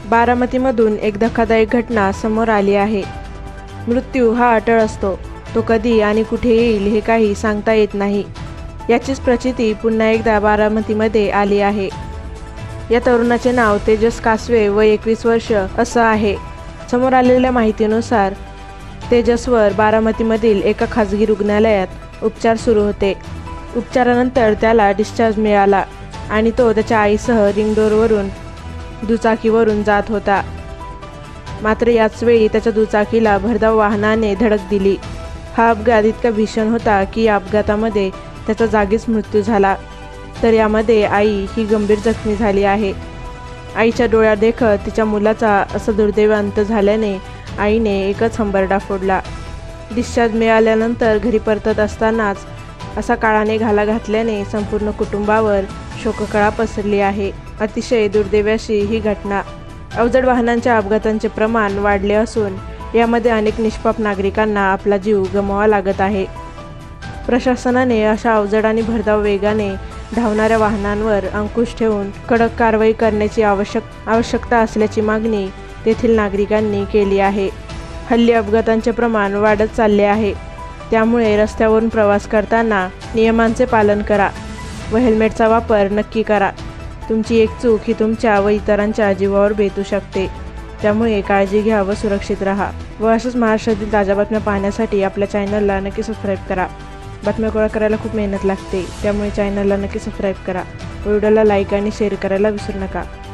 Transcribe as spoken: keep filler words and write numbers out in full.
बारामतीमधून एक धक्कादायक घटना समोर आली आहे। मृत्यू हा अटळ असतो, तो कधी आणि कुठे येईल हे काही सांगता येत नाही। याचीच प्रचिती पुन्हा एकदा बारामतीमध्ये आली आहे। या तरुणाचे नाव तेजस कासवे व एकवीस वर्ष असं आहे। समोर आलेल्या माहितीनुसार तेजसवर बारामतीमधील एका खाजगी रुग्णालयात उपचार सुरू होते। उपचारानंतर त्याला डिस्चार्ज मिळाला आणि तो त्याच्या आईसह रिंग रोडवरून दुचाकीवरून जात होता। मात्र याच वेळी त्याच्या दुचाकीला भरधाव वाहनाने धडक दिली। हा अपघात इतका भीषण होता की या अपघातामध्ये त्याचा जागीच मृत्यू झाला, तर यामध्ये आई ही गंभीर जखमी झाली आहे। आईच्या डोळ्यात देखत तिच्या मुलाचा असा दुर्दैवी अंत झाल्याने आईने एकच हंबरडा फोडला। डिस्चार्ज मिळाल्यानंतर घरी परतत असतानाच असा काळाने घाला घातल्याने संपूर्ण कुटुंबावर शोककळा पसरली आहे। अतिशय दुर्दैवी अशी ही घटना। अवजड वाहनांच्या अपघातांचे प्रमाण वाढले असून यामध्ये अनेक निष्पाप नागरिकांना आपला जीव गमवावा लागत आहे। प्रशासनाने अशा अवजड आणि भरधाव वेगाने धावणाऱ्या वाहनांवर अंकुश ठेवून कडक कारवाई करण्याची आवश्यक आवश्यकता असल्याची मागणी तेथील नागरिकांनी केली आहे। हल्ली अपघातांचे प्रमाण वाढत चालले आहे, त्यामुळे रस्त्यावरून प्रवास करताना नियमांचे पालन करा व हेल्मेटचा वापर नक्की करा। तुमची एक चूक ही तुमच्या व इतरांच्या जीवावर बेतू शकते, त्यामुळे काळजी घ्या व सुरक्षित राहा। व अशाच महाराष्ट्रातील ताज्या बातम्या पाहण्यासाठी आपल्या चॅनलला नक्की सबस्क्राईब करा। बातम्या गोळा करायला खूप मेहनत लागते, त्यामुळे चॅनलला नक्की सबस्क्राईब करा। व्हिडिओला लाईक आणि शेअर करायला विसरू नका।